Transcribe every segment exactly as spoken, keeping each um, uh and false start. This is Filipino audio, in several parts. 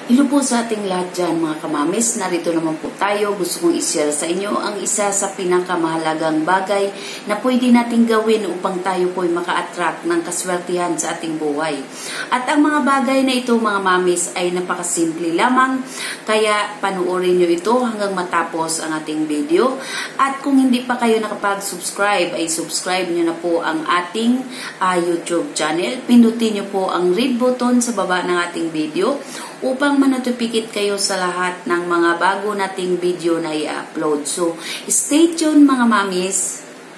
Hello po sa ating lahat dyan mga kamamis. Narito naman po tayo. Gusto kong i-share sa inyo ang isa sa pinakamahalagang bagay na pwede nating gawin upang tayo po'y maka-attract ng kaswertihan sa ating buhay. At ang mga bagay na ito mga mamis ay napakasimple lamang. Kaya panuorin nyo ito hanggang matapos ang ating video. At kung hindi pa kayo nakapag-subscribe ay subscribe nyo na po ang ating uh, YouTube channel. Pindutin nyo po ang red button sa baba ng ating video upang manotipikit kayo sa lahat ng mga bago nating video na i-upload. So, stay tuned mga mamis!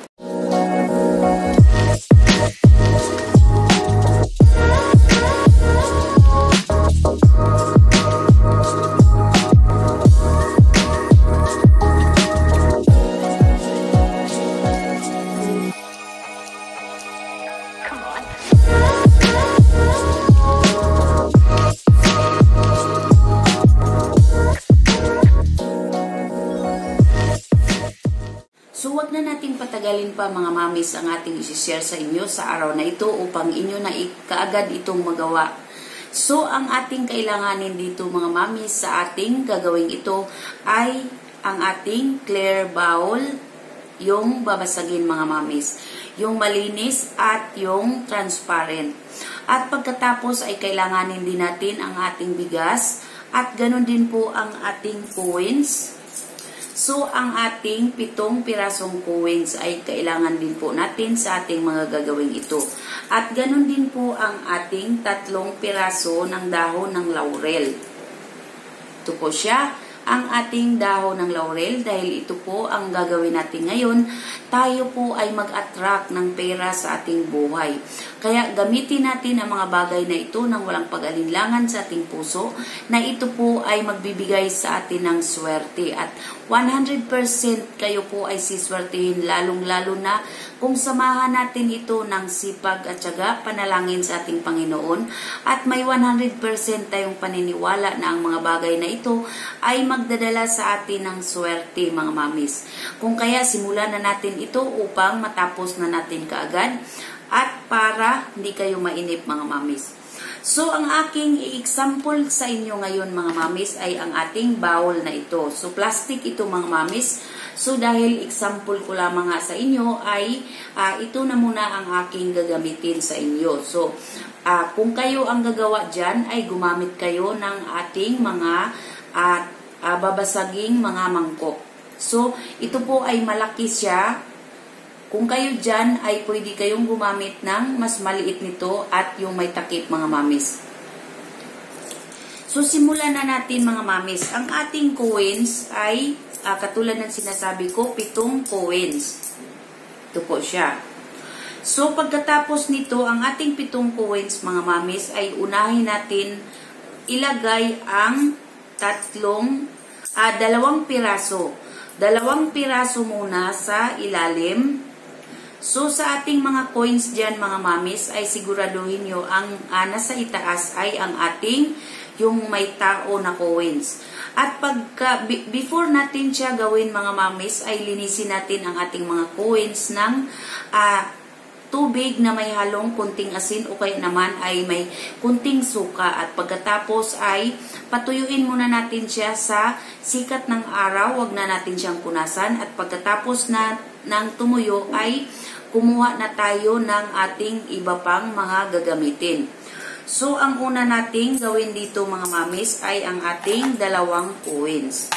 So, wag na nating patagalin pa mga mamis ang ating isi-share sa inyo sa araw na ito upang inyo na kaagad itong magawa. So, ang ating kailanganin dito mga mamis sa ating gagawing ito ay ang ating clear bowl, yung babasagin mga mamis, yung malinis at yung transparent. At pagkatapos ay kailanganin din natin ang ating bigas at ganun din po ang ating coins. So, ang ating pitong pirasong coins ay kailangan din po natin sa ating mga gagawing ito. At ganun din po ang ating tatlong piraso ng dahon ng laurel. Ito po siya, ang ating dahon ng laurel, dahil ito po ang gagawin natin ngayon. Tayo po ay mag-attract ng pera sa ating buhay. Kaya gamitin natin ang mga bagay na ito nang walang pag-alinlangan sa ating puso, na ito po ay magbibigay sa atin ng swerte. At one hundred percent kayo po ay siswertihin, lalong-lalo na kung samahan natin ito ng sipag at syaga, panalangin sa ating Panginoon, at may one hundred percent tayong paniniwala na ang mga bagay na ito ay magdadala sa atin ng swerte mga mamis. Kung kaya simulan na natin ito upang matapos na natin kaagad at para hindi kayo mainip mga mamis. So, ang aking i-example sa inyo ngayon mga mamis ay ang ating bowl na ito. So, plastic ito mga mamis. So, dahil example ko lamang nga sa inyo ay uh, ito na muna ang aking gagamitin sa inyo. So, uh, kung kayo ang gagawa dyan ay gumamit kayo ng ating mga uh, uh, babasaging mga mangkok. So, ito po ay malaki siya. Kung kayo dyan ay pwede kayong gumamit ng mas maliit nito at yung may takip mga mamis. So, simulan na natin mga mamis. Ang ating coins ay uh, katulad ng sinasabi ko, pitong coins. Ito po siya. So, pagkatapos nito, ang ating pitong coins mga mamis ay unahin natin ilagay ang tatlong, uh, dalawang piraso. Dalawang piraso muna sa ilalim. So, sa ating mga coins dyan, mga mamis, ay siguraduhin nyo ang uh, nasa itaas ay ang ating yung may tao na coins. At pagka, before natin siya gawin, mga mamis, ay linisin natin ang ating mga coins ng uh, tubig na may halong kunting asin o kaya naman ay may kunting suka. At pagkatapos ay patuyuin muna natin siya sa sikat ng araw. Huwag na natin siyang punasan. At pagkatapos na ng tumuyo ay kumuha na tayo ng ating iba pang mga gagamitin. So, ang una nating gawin dito mga mamis ay ang ating dalawang coins.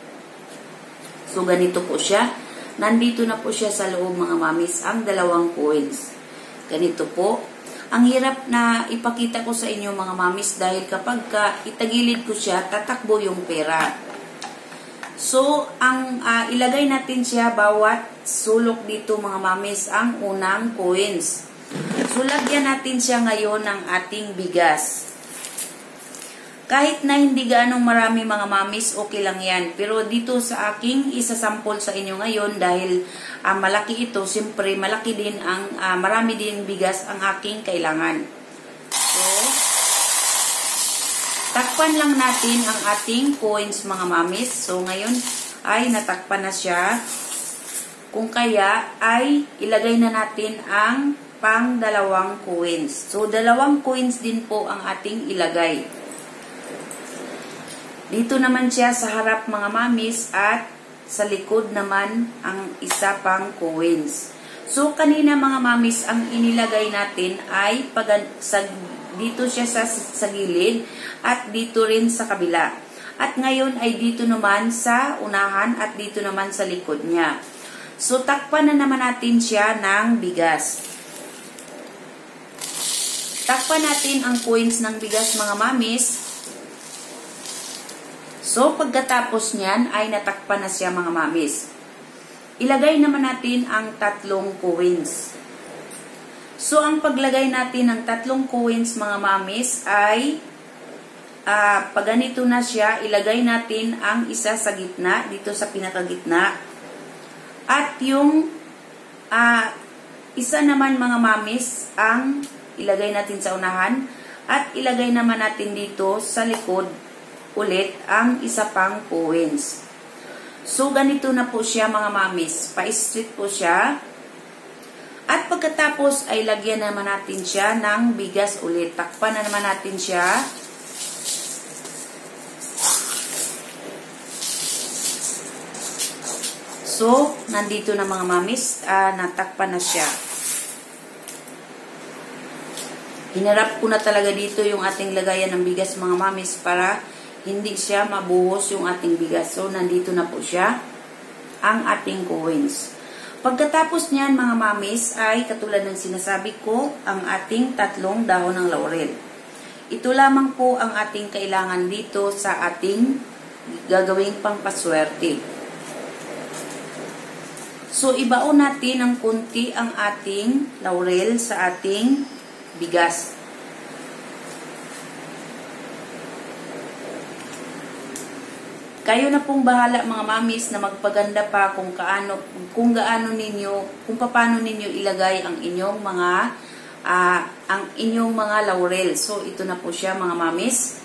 So, ganito po siya. Nandito na po siya sa loob mga mamis, ang dalawang coins. Ganito po. Ang hirap na ipakita ko sa inyo mga mamis dahil kapag ka itagilid ko siya, tatakbo yung pera. So, ang uh, ilagay natin siya bawat sulok dito mga mamis, ang unang coins. So, lagyan natin siya ngayon ng ating bigas. Kahit na hindi gaanong marami mga mamis, okay lang yan. Pero dito sa aking isasample sa inyo ngayon, dahil uh, malaki ito, siyempre malaki din ang, uh, marami din bigas ang aking kailangan. So, takpan lang natin ang ating coins mga mamis. So, ngayon ay natakpan na siya. Kung kaya ay ilagay na natin ang pang dalawang coins. So, dalawang coins din po ang ating ilagay. Dito naman siya sa harap mga mamis at sa likod naman ang isa pang coins. So kanina mga mamis ang inilagay natin ay pag, sa, dito siya sa, sa gilid at dito rin sa kabila. At ngayon ay dito naman sa unahan at dito naman sa likod niya. So takpan na naman natin siya ng bigas. Takpan natin ang coins ng bigas mga mamis. So, pagkatapos niyan ay natakpan na siya mga mamis. Ilagay naman natin ang tatlong coins. So, ang paglagay natin ng tatlong coins mga mamis ay uh, pag ganito na siya, ilagay natin ang isa sa gitna, dito sa pinakagitna. At yung uh, isa naman mga mamis ang ilagay natin sa unahan at ilagay naman natin dito sa likod ulit ang isa pang coins. So, ganito na po siya mga mamis. Pa-straight po siya. At pagkatapos ay lagyan naman natin siya ng bigas ulit. Takpan na naman natin siya. So, nandito na mga mamis. Uh, natakpan na siya. Hinarap ko na talaga dito yung ating lagayan ng bigas mga mamis para hindi siya mabuhos yung ating bigas. So, nandito na po siya ang ating coins. Pagkatapos niyan, mga mamis, ay katulad ng sinasabi ko, ang ating tatlong dahon ng laurel. Ito lamang po ang ating kailangan dito sa ating gagawing pangpaswerte. So, ibaon natin ng kunti ang ating laurel sa ating bigas. Kayo na pong bahala mga mamis na magpaganda pa kung kaano, kung gaano ninyo, kung paano ninyo ilagay ang inyong mga uh, ang inyong mga laurel. So ito na po siya mga mamis.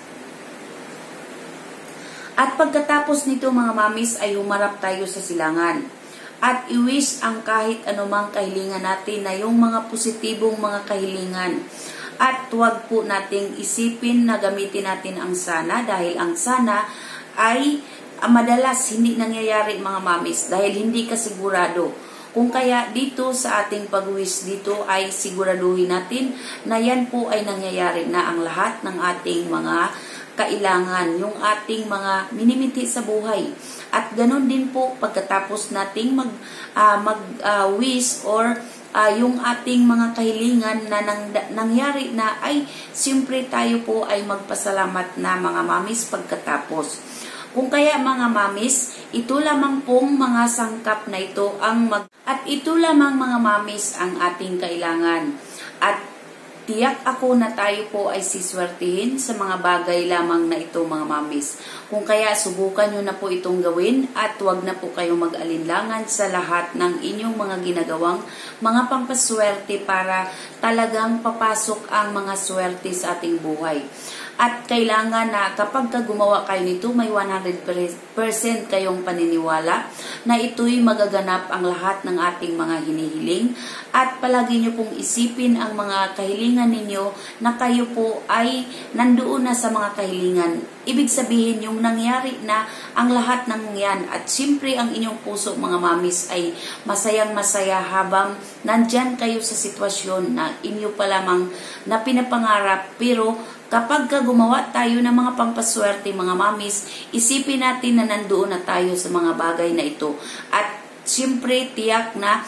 At pagkatapos nito mga mamis ay humarap tayo sa silangan. At i-wish ang kahit anumang kahilingan natin na yung mga positibong mga kahilingan. At huwag po nating isipin na gamitin natin ang sana dahil ang sana ay uh, madalas hindi nangyayari mga mamis dahil hindi ka sigurado. Kung kaya dito sa ating pag-wish dito ay siguraduhin natin na yan po ay nangyayari na ang lahat ng ating mga kailangan, yung ating mga minimiti sa buhay. At ganun din po pagkatapos nating mag, uh, mag uh, wish or Uh, yung ating mga kahilingan na nang, nangyari na ay siyempre tayo po ay magpasalamat na mga mamis pagkatapos. Kung kaya mga mamis, ito lamang pong mga sangkap na ito ang mag at ito lamang mga mamis ang ating kailangan. At tiyak ako na tayo po ay siswertihin sa mga bagay lamang na ito mga mamis. Kung kaya subukan nyo na po itong gawin at huwag na po kayong mag-alinlangan sa lahat ng inyong mga ginagawang mga pampaswerte para talagang papasok ang mga swerte sa ating buhay. At kailangan na kapag gumawa kayo nito, may one hundred percent kayong paniniwala na ito'y magaganap ang lahat ng ating mga hinihiling. At palagi nyo pong isipin ang mga kahilingan ninyo na kayo po ay nandoon na sa mga kahilingan. Ibig sabihin yung nangyari na ang lahat ng yan. At siyempre ang inyong puso mga mamis ay masayang masaya habang nandyan kayo sa sitwasyon na inyo pa lamang na pinapangarap. Pero kapag gumawa tayo ng mga pampaswerte mga mamis, isipin natin na nandoon na tayo sa mga bagay na ito. At siyempre tiyak na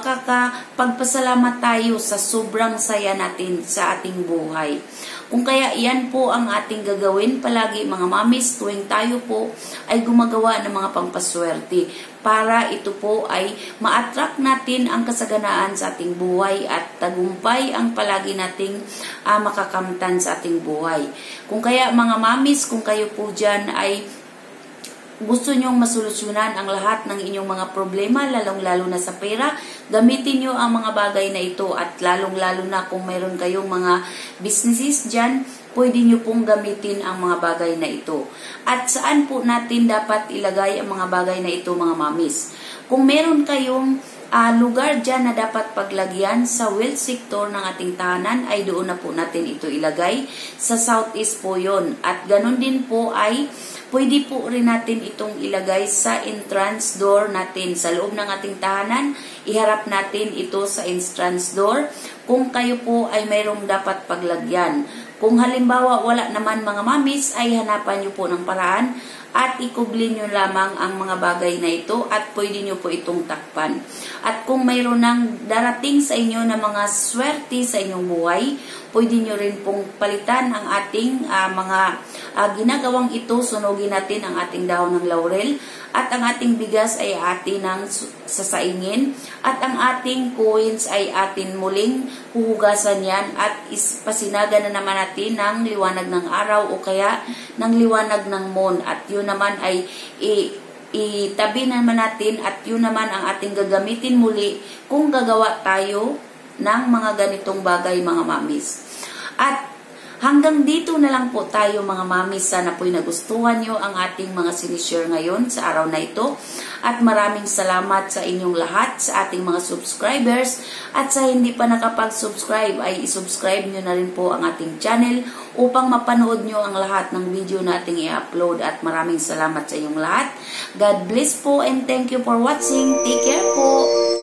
makakapagpasalamat tayo sa sobrang saya natin sa ating buhay. Kung kaya iyan po ang ating gagawin palagi mga mamis tuwing tayo po ay gumagawa ng mga pampaswerte para ito po ay ma-attract natin ang kasaganaan sa ating buhay at tagumpay ang palagi nating uh, makakamtan sa ating buhay. Kung kaya mga mamis, kung kayo po dyan ay gusto nyong masolusyonan ang lahat ng inyong mga problema, lalong-lalo na sa pera, gamitin nyo ang mga bagay na ito at lalong-lalo na kung mayroon kayong mga businesses dyan, pwede nyo pong gamitin ang mga bagay na ito. At saan po natin dapat ilagay ang mga bagay na ito mga mamis? Kung meron kayong uh, lugar dyan na dapat paglagyan sa wealth sector ng ating tahanan ay doon na po natin ito ilagay. Sa southeast po yon. At ganun din po ay pwede po rin natin itong ilagay sa entrance door natin. Sa loob ng ating tahanan, iharap natin ito sa entrance door kung kayo po ay mayroong dapat paglagyan. Kung halimbawa wala naman mga mamis, ay hanapan nyo po ng paraan at ikublin nyo lamang ang mga bagay na ito at pwede nyo po itong takpan. At kung mayroon ng darating sa inyo na mga swerte sa inyong buhay, pwede nyo rin pong palitan ang ating uh, mga uh, ginagawang ito. Sunugin natin ang ating dahon ng laurel at ang ating bigas ay atin ng sasaingin at ang ating coins ay atin muling huhugasan yan at pasinaga na naman natin ng liwanag ng araw o kaya ng liwanag ng moon at yun naman ay i itabi naman natin at yun naman ang ating gagamitin muli kung gagawa tayo ng mga ganitong bagay mga mamis. At hanggang dito na lang po tayo mga mamis. Sana po'y nagustuhan nyo ang ating mga sinishare ngayon sa araw na ito. At maraming salamat sa inyong lahat, sa ating mga subscribers. At sa hindi pa nakapag-subscribe ay isubscribe nyo na rin po ang ating channel upang mapanood nyo ang lahat ng video nating i-upload. At maraming salamat sa inyong lahat. God bless po and thank you for watching. Take care po.